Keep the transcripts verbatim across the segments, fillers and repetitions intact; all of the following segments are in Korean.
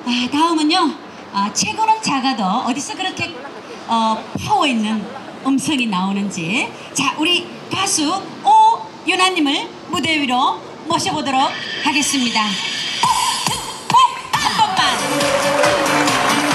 아, 다음은요. 아, 체구는 작아도 어디서 그렇게 어, 파워 있는 음성이 나오는지. 자, 우리 가수 오윤아님을 무대 위로 모셔보도록 하겠습니다. 한 번만.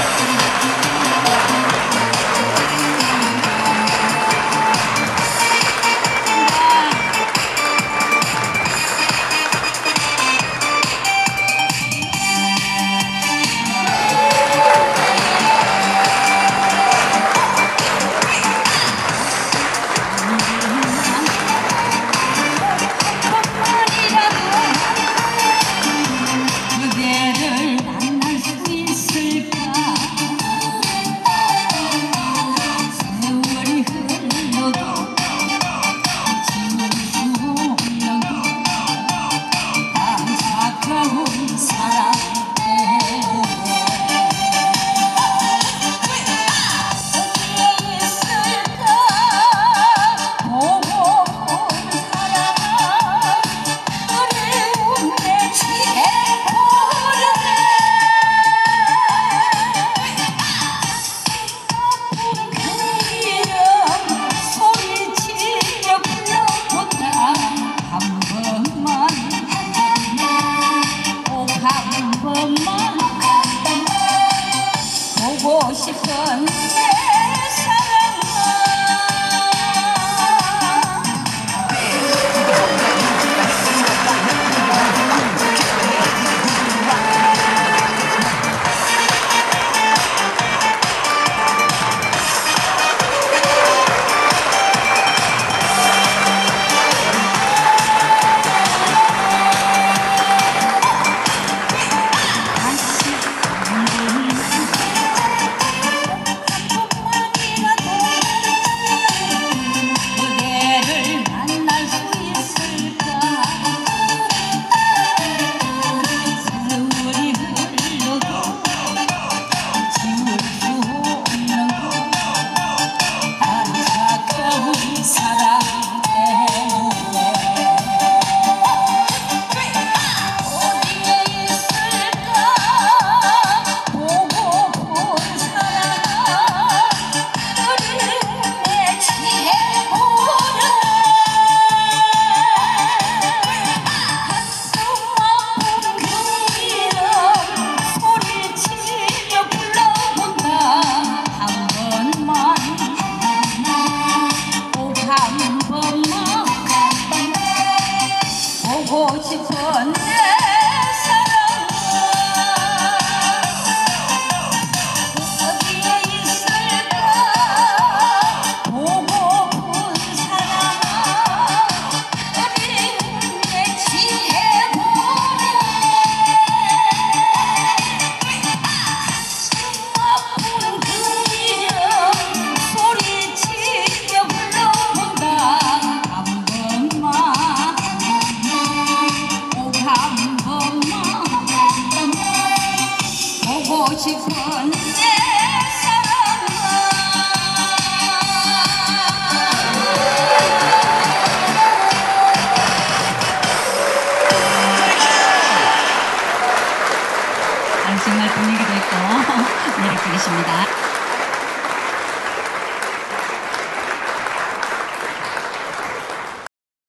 보고 싶은 내 사랑아. 보고 싶은 내 사랑아. 어디에 있을까. 보고픈 사랑아. 어린 내 지혜보네. 가슴 아픈 그 이름 소리치며 불러본다. 한 번만 한 번만 보고 싶은 내 사랑아. 아, 정말 분위기도 있고 매력적이십니다.